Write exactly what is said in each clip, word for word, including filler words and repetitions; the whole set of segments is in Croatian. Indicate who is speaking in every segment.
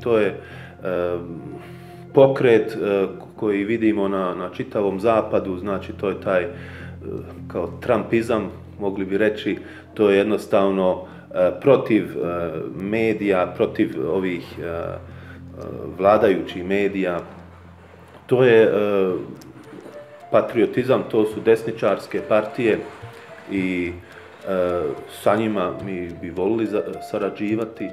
Speaker 1: to je pokret koji vidimo na, na čitavom zapadu, znači to je taj kao trumpizam, mogli bi reći, to je jednostavno protiv medija, protiv ovih vladajućih medija. To je patriotizam, to su desničarske partije i sa njima mi bi volili sarađivati.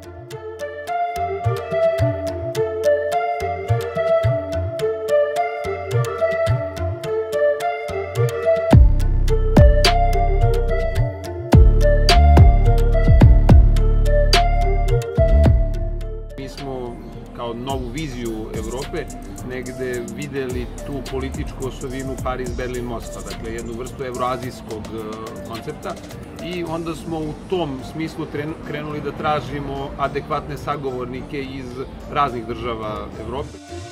Speaker 2: Mi smo kao novu viziju Evrope negde videli tu političku osovinu Pariz-Berlin-Moskva, dakle jednu vrstu evroazijskog koncepta, i onda smo u tom smislu krenuli da tražimo adekvatne sagovornike iz raznih država Evrope.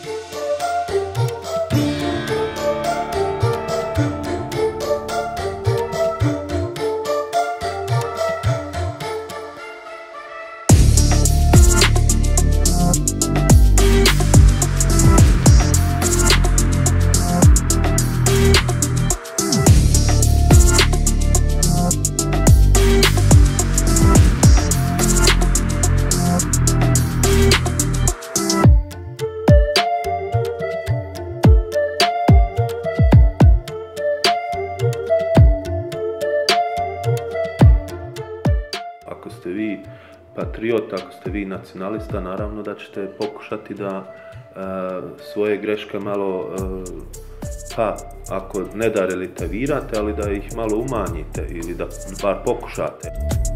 Speaker 1: Ako ste vi patriot, ako ste vi nacionalista, naravno da ćete pokušati da e, svoje greške malo, e, pa ako ne da relativirate, ali da ih malo umanjite ili da bar pokušate.